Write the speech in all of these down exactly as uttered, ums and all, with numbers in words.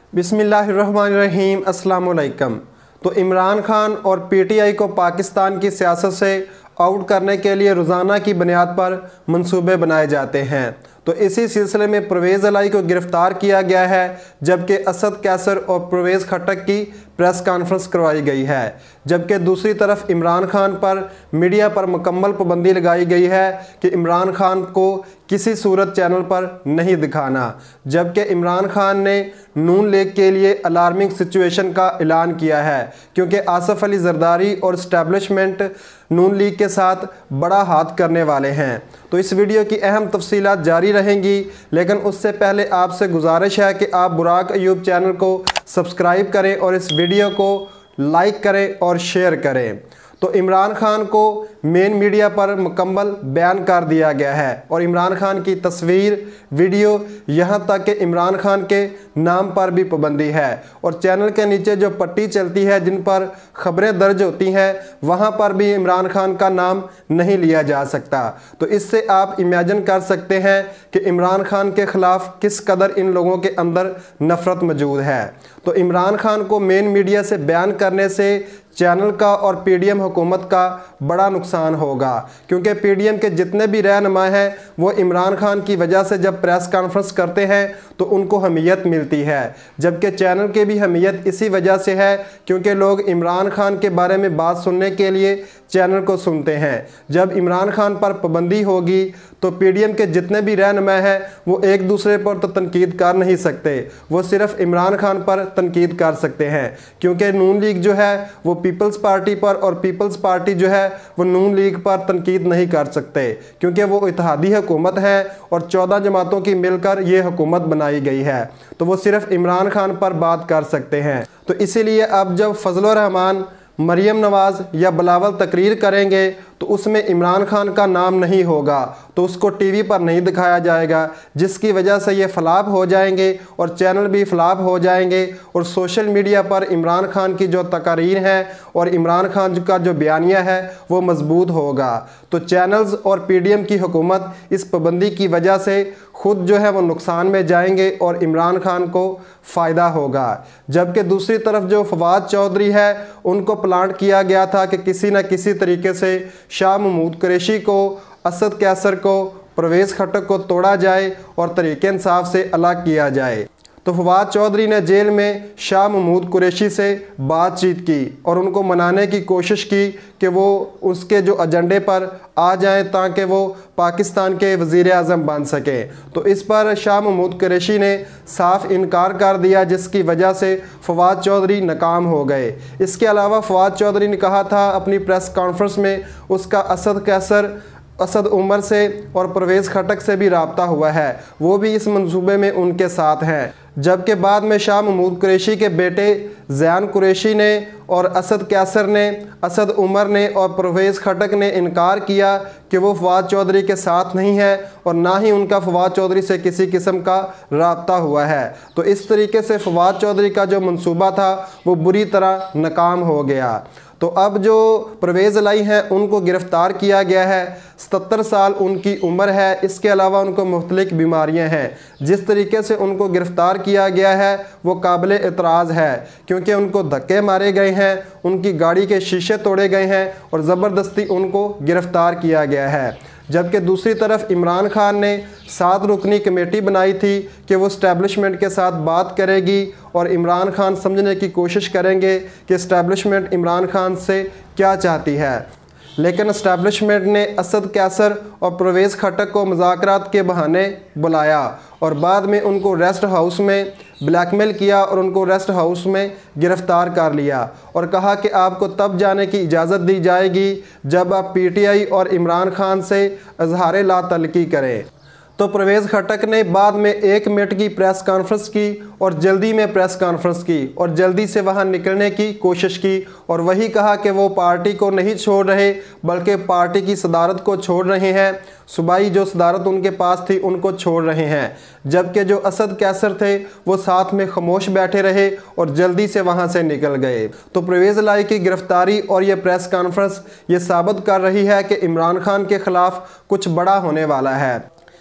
बिस्मिल्लाहिर्रहमानिर्रहीम अस्सलाम वालेकुम। तो इमरान खान और पीटीआई को पाकिस्तान की सियासत से आउट करने के लिए रोज़ाना की बुनियाद पर मंसूबे बनाए जाते हैं। तो इसी सिलसिले में परवेज़ इलाही को गिरफ़्तार किया गया है, जबकि असद कैसर और परवेज़ खटक की प्रेस कॉन्फ्रेंस करवाई गई है। जबकि दूसरी तरफ इमरान खान पर मीडिया पर मुकम्मल पाबंदी लगाई गई है कि इमरान खान को किसी सूरत चैनल पर नहीं दिखाना। जबकि इमरान खान ने नून लीग के लिए अलार्मिंग सिचुएशन का ऐलान किया है, क्योंकि आसिफ अली जरदारी और इस्टेब्लिशमेंट नून लीग के साथ बड़ा हाथ करने वाले हैं। तो इस वीडियो की अहम तफसीलात जारी रहेंगी, लेकिन उससे पहले आपसे गुजारिश है कि आप बुराक अयूब चैनल को सब्सक्राइब करें और इस वीडियो को लाइक करें और शेयर करें। तो इमरान खान को मेन मीडिया पर मुकम्मल बैन कर दिया गया है और इमरान खान की तस्वीर, वीडियो, यहाँ तक कि इमरान खान के नाम पर भी पाबंदी है। और चैनल के नीचे जो पट्टी चलती है जिन पर ख़बरें दर्ज होती हैं, वहाँ पर भी इमरान खान का नाम नहीं लिया जा सकता। तो इससे आप इमेजिन कर सकते हैं कि इमरान खान के ख़िलाफ़ किस कदर इन लोगों के अंदर नफ़रत मौजूद है। तो इमरान खान को मेन मीडिया से बैन करने से चैनल का और पीडीएम हुकूमत का बड़ा नुकसान होगा, क्योंकि पीडीएम के जितने भी रहनुमा हैं वो इमरान खान की वजह से जब प्रेस कॉन्फ्रेंस करते हैं तो उनको हमीयत मिलती है, जबकि चैनल के भी हमीयत इसी वजह से है क्योंकि लोग इमरान खान के बारे में बात सुनने के लिए चैनल को सुनते हैं। जब इमरान खान पर पाबंदी होगी तो पीडीएम के जितने भी रहनुमा हैं वो एक दूसरे पर तो तनकीद कर नहीं सकते, वो सिर्फ इमरान खान पर तनकीद कर सकते हैं, क्योंकि नून लीग जो है वो पीपल्स पार्टी पर और पीपल्स पार्टी जो है वो नून लीग पर तनकीद नहीं कर सकते, क्योंकि वो इत्तेहादी हुकूमत है और चौदह जमातों की मिलकर ये हुकूमत बनाई गई है। तो वो सिर्फ इमरान खान पर बात कर सकते हैं। तो इसीलिए अब जब फजलुर रहमान, मरियम नवाज़ या बिलावल तकरीर करेंगे तो उसमें इमरान खान का नाम नहीं होगा, तो उसको टीवी पर नहीं दिखाया जाएगा, जिसकी वजह से ये फ्लॉप हो जाएंगे और चैनल भी फ्लॉप हो जाएंगे और सोशल मीडिया पर इमरान खान की जो तकारीर हैं और इमरान खान का जो बयानिया है वो मजबूत होगा। तो चैनल्स और पीडीएम की हुकूमत इस पाबंदी की वजह से खुद जो है वो नुकसान में जाएंगे और इमरान खान को फ़ायदा होगा। जबकि दूसरी तरफ जो फवाद चौधरी है उनको प्लान किया गया था कि किसी न किसी तरीके से शाह महमूद कुरैशी को, असद कैसर को, परवेज़ खटक को तोड़ा जाए और तरीके इंसाफ से अलग किया जाए। तो फवाद चौधरी ने जेल में शाह महमूद कुरैशी से बातचीत की और उनको मनाने की कोशिश की कि वो उसके जो एजेंडे पर आ जाएं ताकि वो पाकिस्तान के वज़ीर आज़म बन सकें। तो इस पर शाह महमूद कुरैशी ने साफ इनकार कर दिया, जिसकी वजह से फवाद चौधरी नाकाम हो गए। इसके अलावा फवाद चौधरी ने कहा था अपनी प्रेस कॉन्फ्रेंस में उसका असद कैसर, असद उमर से और परवेज़ खटक से भी रब्ता हुआ है, वो भी इस मंसूबे में उनके साथ हैं। जबकि बाद में शाह महमूद कुरैशी के बेटे ज़ैन कुरैशी ने और असद कैसर ने, असद उमर ने और परवेज़ खटक ने इनकार किया कि वो फवाद चौधरी के साथ नहीं है और ना ही उनका फवाद चौधरी से किसी किस्म का रब्ता हुआ है। तो इस तरीके से फवाद चौधरी का जो मंसूबा था वो बुरी तरह नाकाम हो गया। तो अब जो परवेज़ इलाही हैं उनको गिरफ़्तार किया गया है। सत्तर साल उनकी उम्र है, इसके अलावा उनको मुख्तलिफ बीमारियां हैं। जिस तरीके से उनको गिरफ़्तार किया गया है वो काबिल एतराज़ है, क्योंकि उनको धक्के मारे गए हैं, उनकी गाड़ी के शीशे तोड़े गए हैं और ज़बरदस्ती उनको गिरफ़्तार किया गया है। जबकि दूसरी तरफ इमरान खान ने सात रुकनी कमेटी बनाई थी कि वो इस्टेब्लिशमेंट के साथ बात करेगी और इमरान खान समझने की कोशिश करेंगे कि इस्टेब्लिशमेंट इमरान खान से क्या चाहती है। लेकिन इस्टेब्लिशमेंट ने असद कैसर और परवेज़ खटक को मुज़ाकरात के बहाने बुलाया और बाद में उनको रेस्ट हाउस में ब्लैकमेल किया और उनको रेस्ट हाउस में गिरफ़्तार कर लिया और कहा कि आपको तब जाने की इजाज़त दी जाएगी जब आप पीटीआई और इमरान खान से इज़हार लातल्लुकी करें। तो परवेज़ खटक ने बाद में एक मिनट की प्रेस कॉन्फ्रेंस की और जल्दी में प्रेस कॉन्फ्रेंस की और जल्दी से वहां निकलने की कोशिश की और वही कहा कि वो पार्टी को नहीं छोड़ रहे बल्कि पार्टी की सदारत को छोड़ रहे हैं, सूबाई जो सदारत उनके पास थी उनको छोड़ रहे हैं। जबकि जो असद कैसर थे वो साथ में खामोश बैठे रहे और जल्दी से वहां से निकल गए। तो परवेज़ इलाही की गिरफ़्तारी और ये प्रेस कॉन्फ्रेंस ये साबित कर रही है कि इमरान खान के ख़िलाफ़ कुछ बड़ा होने वाला है।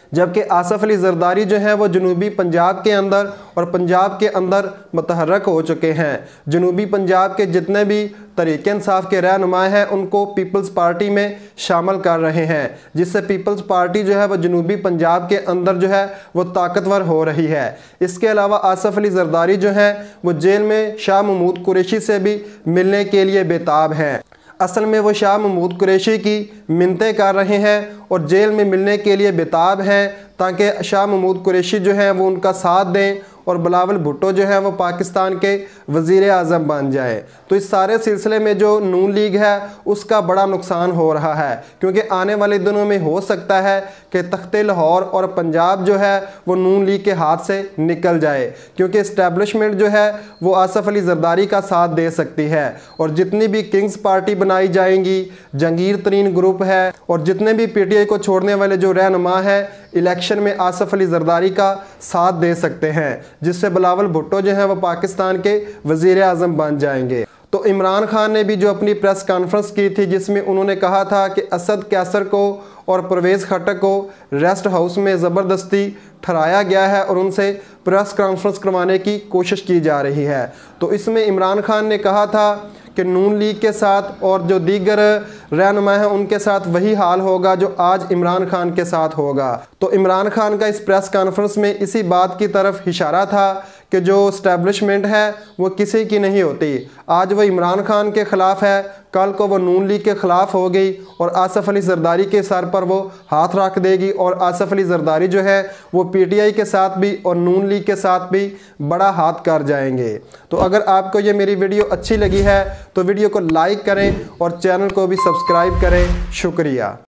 जबकि आसफ़ अली ज़रदारी जो है वो जनूबी पंजाब के अंदर और पंजाब के अंदर मुतहर्रक हो चुके हैं। जनूबी पंजाब के जितने भी तहरीक इंसाफ के रहनुमा हैं उनको पीपल्स पार्टी में शामिल कर रहे हैं, जिससे पीपल्स पार्टी जो है वो जनूबी पंजाब के अंदर जो है वो ताकतवर हो रही है। इसके अलावा आसफ़ अली ज़रदारी जो हैं वो जेल में शाह महमूद कुरैशी से भी मिलने के लिए बेताब हैं। असल में वो शाह महमूद कुरैशी की मिन्नतें कर रहे हैं और जेल में मिलने के लिए बेताब हैं ताकि शाह महमूद कुरैशी जो हैं वो उनका साथ दें और बिलावल भुट्टो जो है वो पाकिस्तान के वज़ीर आज़म बन जाए। तो इस सारे सिलसिले में जो नून लीग है उसका बड़ा नुकसान हो रहा है, क्योंकि आने वाले दिनों में हो सकता है कि तख्ते लाहौर और पंजाब जो है वो नून लीग के हाथ से निकल जाए, क्योंकि इस्टेब्लिशमेंट जो है वो आसफ़ अली ज़रदारी का साथ दे सकती है। और जितनी भी किंग्स पार्टी बनाई जाएंगी, जंगीर तरीन ग्रुप है और जितने भी पी टी आई को छोड़ने वाले जो रहनुमा है इलेक्शन में आसफ़ अली ज़रदारी का साथ दे सकते हैं, जिससे बिलावल भुट्टो जो हैं वो पाकिस्तान के वज़ीर आज़म बन जाएंगे। तो इमरान खान ने भी जो अपनी प्रेस कॉन्फ्रेंस की थी जिसमें उन्होंने कहा था कि असद कैसर को और परवेज़ खट्टक को रेस्ट हाउस में ज़बरदस्ती ठहराया गया है और उनसे प्रेस कॉन्फ्रेंस करवाने की कोशिश की जा रही है। तो इसमें इमरान खान ने कहा था कि नून लीग के साथ और जो दीगर रहनुमा हैं उनके साथ वही हाल होगा जो आज इमरान खान के साथ होगा। तो इमरान खान का इस प्रेस कॉन्फ्रेंस में इसी बात की तरफ इशारा था कि जो इस्टेब्लिशमेंट है वो किसी की नहीं होती। आज वो इमरान खान के ख़िलाफ़ है, कल को वो नून लीग के ख़िलाफ़ हो गई और आसफ़ अली ज़रदारी के सर पर वो हाथ रख देगी और आसफ़ अली ज़रदारी जो है वो पी टी आई के साथ भी और नून लीग के साथ भी बड़ा हाथ कर जाएंगे। तो अगर आपको ये मेरी वीडियो अच्छी लगी है तो वीडियो को लाइक करें और चैनल को भी सब्सक्राइब करें। शुक्रिया।